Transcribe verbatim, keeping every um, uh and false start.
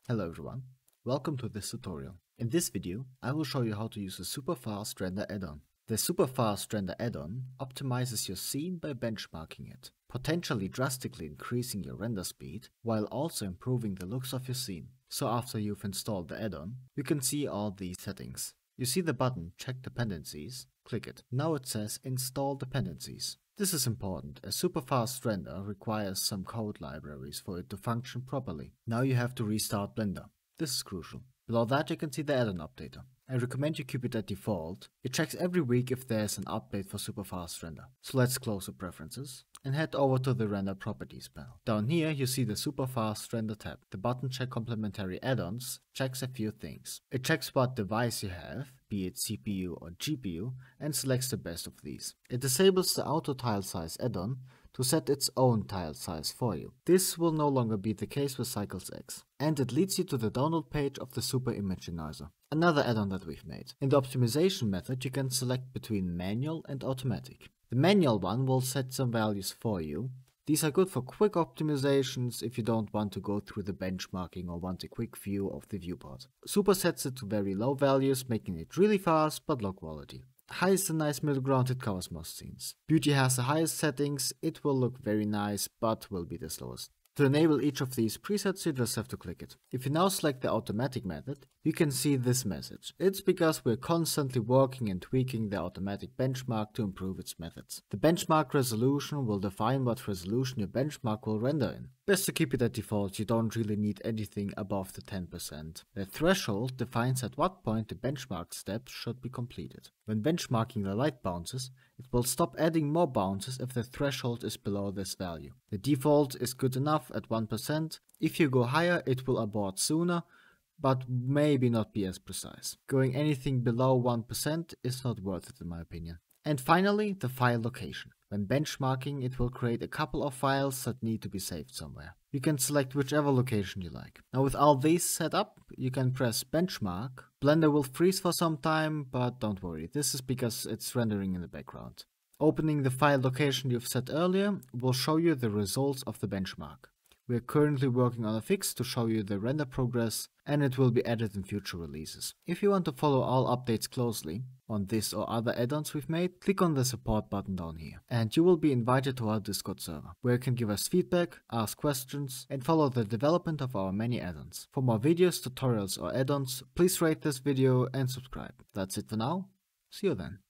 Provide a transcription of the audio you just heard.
Hello everyone, welcome to this tutorial. In this video, I will show you how to use a Superfast Render add-on. The Superfast Render add-on optimizes your scene by benchmarking it, potentially drastically increasing your render speed, while also improving the looks of your scene. So after you've installed the add-on, you can see all these settings. You see the button Check Dependencies, click it. Now it says Install Dependencies. This is important, as Superfast Render requires some code libraries for it to function properly. Now you have to restart Blender. This is crucial. Below that you can see the add-on updater. I recommend you keep it at default. It checks every week if there's an update for Superfast Render. So let's close the preferences and head over to the Render Properties panel. Down here you see the Superfast Render tab. The button Check Complementary Add-ons checks a few things. It checks what device you have, be it C P U or G P U, and selects the best of these. It disables the Auto Tile Size add-on to set its own tile size for you. This will no longer be the case with CyclesX. And it leads you to the download page of the Super Imaginizer, another add-on that we've made. In the optimization method you can select between manual and automatic. The manual one will set some values for you. These are good for quick optimizations if you don't want to go through the benchmarking or want a quick view of the viewport. Super sets it to very low values, making it really fast but low quality. High is a nice middle ground, it covers most scenes. Beauty has the highest settings, it will look very nice but will be the slowest. To enable each of these presets you just have to click it. If you now select the automatic method, you can see this message. It's because we're constantly working and tweaking the automatic benchmark to improve its methods. The benchmark resolution will define what resolution your benchmark will render in. Best to keep it at default, you don't really need anything above the ten percent. The threshold defines at what point the benchmark steps should be completed. When benchmarking the light bounces, it will stop adding more bounces if the threshold is below this value. The default is good enough at one percent. If you go higher, it will abort sooner, but maybe not be as precise. Going anything below one percent is not worth it in my opinion. And finally, the file location. When benchmarking, it will create a couple of files that need to be saved somewhere. You can select whichever location you like. Now with all these set up, you can press benchmark. Blender will freeze for some time, but don't worry, this is because it's rendering in the background. Opening the file location you've set earlier will show you the results of the benchmark. We are currently working on a fix to show you the render progress, and it will be added in future releases. If you want to follow all updates closely on this or other add-ons we've made, click on the support button down here. And you will be invited to our Discord server, where you can give us feedback, ask questions, and follow the development of our many add-ons. For more videos, tutorials or add-ons, please rate this video and subscribe. That's it for now. See you then.